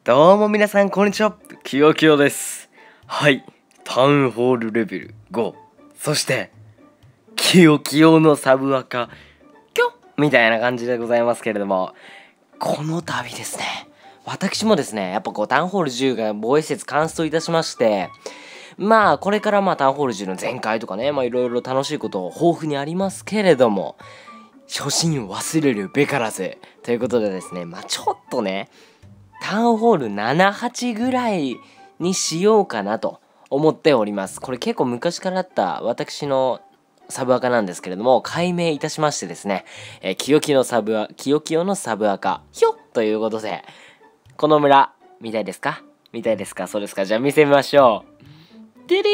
どうも皆さんこんにちは、きよきよです。はい、タウンホールレベル5、そしてきよきよのサブアカキョみたいな感じでございますけれども、この度ですね、私もですね、やっぱタウンホール10が防衛施設完走いたしまして、これからタウンホール10の全開とかね、いろいろ楽しいこと豊富にありますけれども、初心を忘れるべからずということでですね、ちょっとね、タウンホール7、8ぐらいにしようかなと思っております。これ結構昔からあった私のサブアカなんですけれども、改名いたしましてですね、きよきよのサブアカひょということで、この村見たいですか？そうですか。じゃあ見せましょう。てり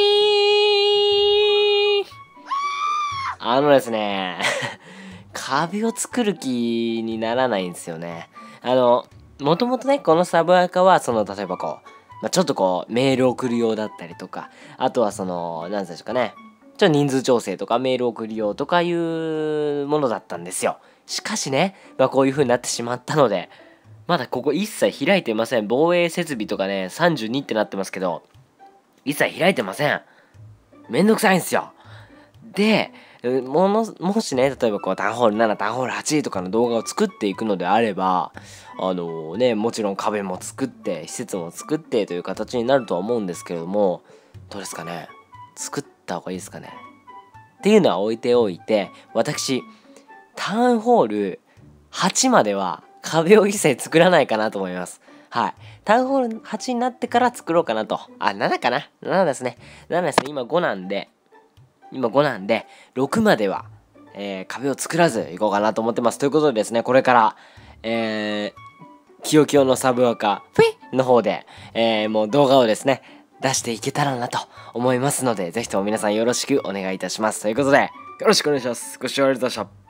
ーですね壁を作る気にならないんですよね。もともとね、このサブアカは例えばちょっとメール送る用だったりとか、あとはなんでしょうかね、ちょっと人数調整とかメール送る用とかいうものだったんですよ。しかしね、こういう風になってしまったので、まだここ一切開いていません。防衛設備とかね、32ってなってますけど、一切開いてません。めんどくさいんですよ。で、もしね、例えばタウンホール7、タウンホール8とかの動画を作っていくのであれば、もちろん壁も作って、施設も作ってという形になるとは思うんですけれども、どうですかね？作った方がいいですかね？っていうのは置いておいて、私、タウンホール8までは壁を一切作らないかなと思います。はい。タウンホール8になってから作ろうかなと。7かな？ 7 ですね。7ですね。今5なんで、6までは、壁を作らずいこうかなと思ってます。ということでですね、これから、きよきよのサブアカフィの方で、もう動画をですね、出していけたらなと思いますので、ぜひとも皆さんよろしくお願いいたします。ということで、よろしくお願いします。ご視聴ありがとうございました。